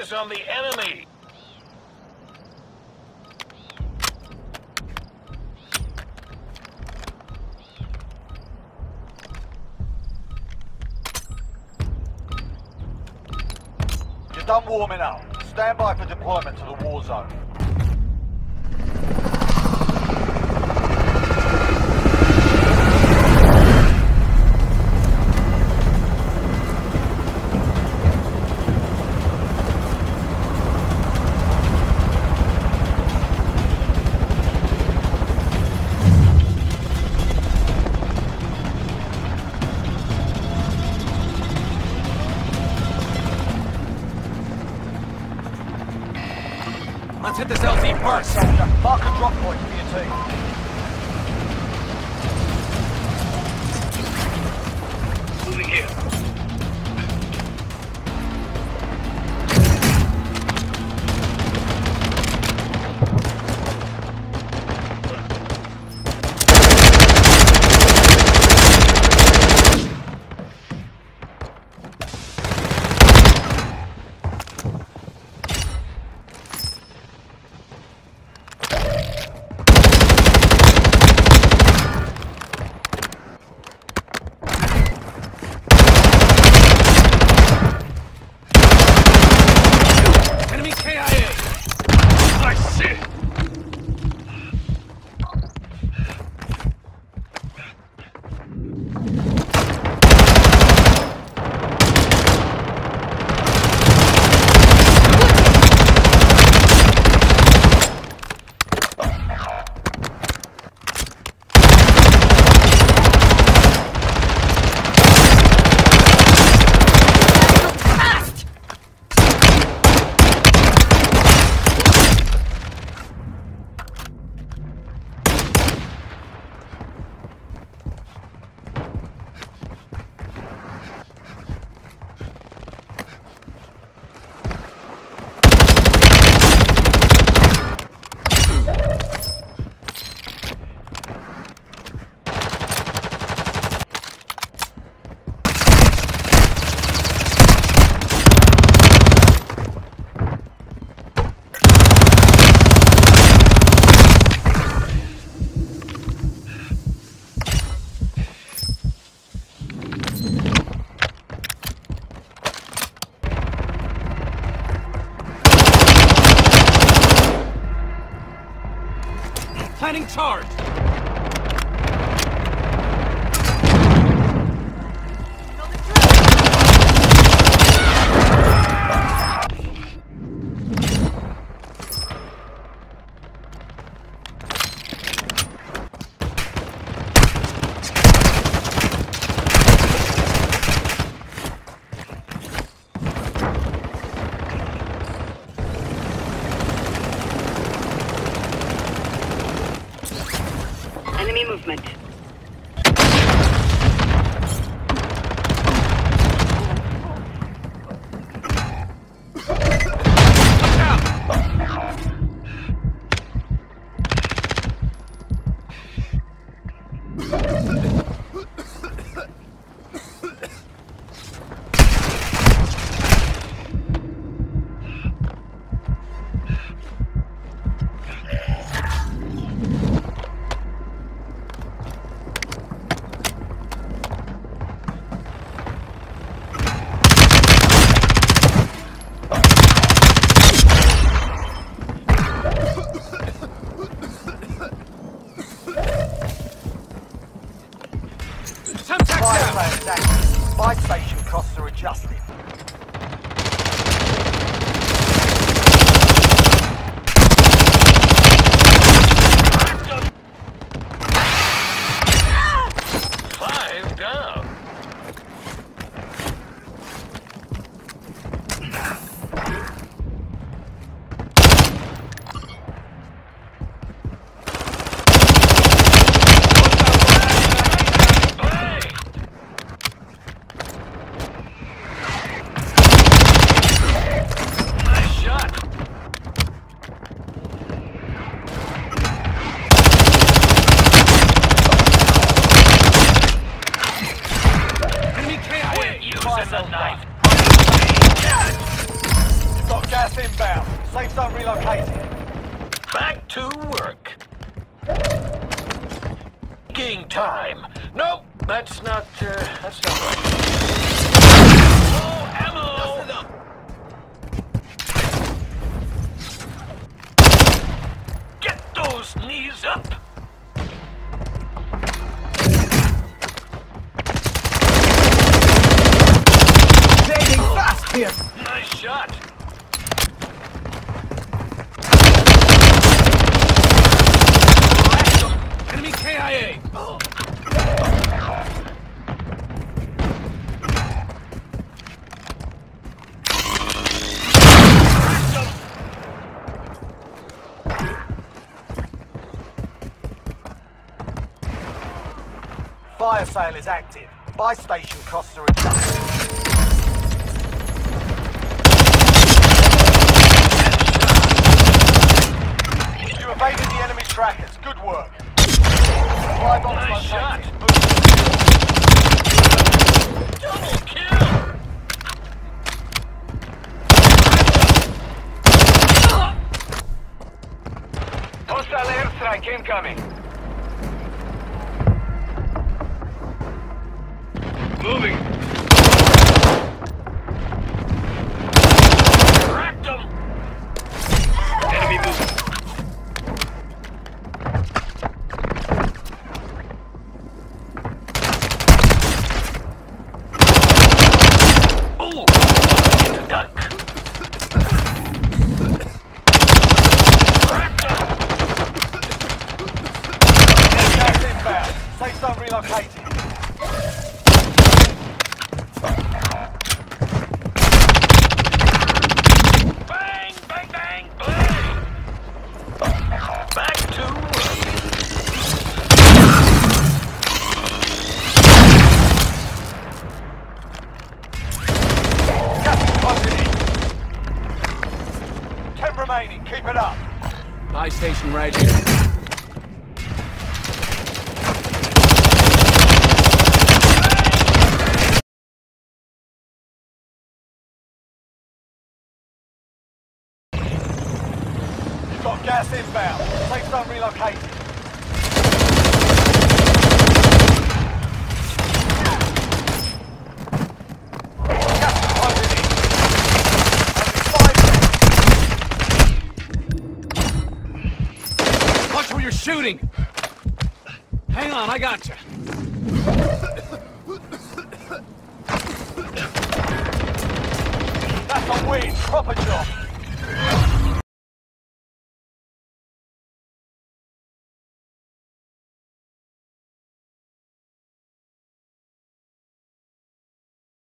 Focus on the enemy! You're done warming up. Stand by for deployment to the war zone. Let's hit this LZ first. Mark a drop point for your team. Moving here. Planning charge! Enemy movement. Buy station costs are adjusted. Five down. inbound. Safe zone relocated. Back to work. Gain time. Nope, that's not right. Oh, ammo! Get those knees up! Landing fast here! Nice shot! Enemy KIA! Fire sale is active. Buy station costs are adjusted. You evaded the enemy trackers. Good work. Supply box Nice shot. located. Double kill! Hostile airstrike incoming. Moving. Cracked him! Enemy moving. Oh! Duck! Cracked him! Gas inbound. Safe zone relocated. Bang, bang, bang, bang! Back to work. Gas is closing in. 10 remaining. Keep it up. Buy station right here. You've got gas inbound. Safe zone relocated. Gas is closing in. Only 5 Watch where you're shooting! Hang on, I got you. That's a win. Proper job.